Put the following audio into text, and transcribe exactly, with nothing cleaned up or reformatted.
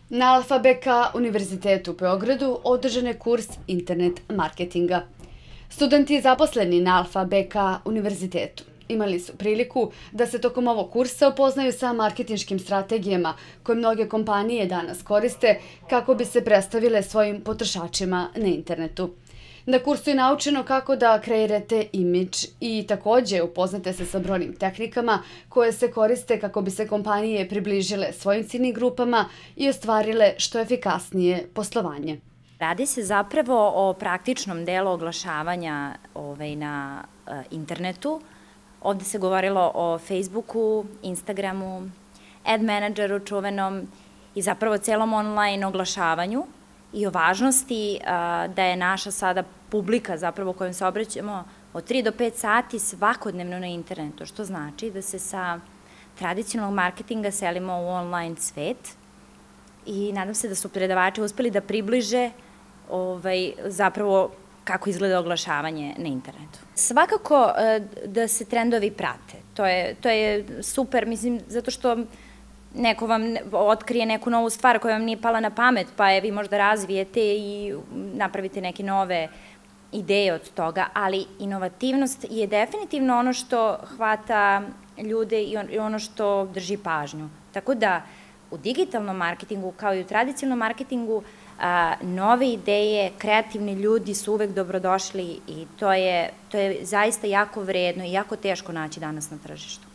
Na Alfa B K Univerzitetu u Beogradu održan je kurs internet marketinga. Studenti zaposleni na Alfa B K Univerzitetu imali su priliku da se tokom ovog kursa upoznaju sa marketinškim strategijama koje mnoge kompanije danas koriste kako bi se predstavile svojim potrošačima na internetu. Na kursu je naučeno kako da kreirate imidž i takođe upoznate se sa brojnim tehnikama koje se koriste kako bi se kompanije približile svojim ciljnim grupama i ostvarile što efikasnije poslovanje. Radi se zapravo o praktičnom delu oglašavanja na internetu. Ovde se govorilo o Facebooku, Instagramu, ad menadžeru čuvenom i zapravo celom online oglašavanju i o važnosti da je naša sada publika zapravo kojom se obraćamo od tri do pet sati svakodnevno na internetu, što znači da se sa tradicionalnog marketinga selimo u online svet i nadam se da su predavači uspeli da približe zapravo kako izgleda oglašavanje na internetu. Svakako da se trendovi prate, to je super, mislim, zato što neko vam otkrije neku novu stvar koja vam nije pala na pamet, pa je vi možda razvijete i napravite neke nove ideje od toga, ali inovativnost je definitivno ono što hvata ljude i ono što drži pažnju. Tako da u digitalnom marketingu kao i u tradicionalnom marketingu nove ideje, kreativni ljudi su uvek dobrodošli i to je zaista jako vredno i jako teško naći danas na tržištu.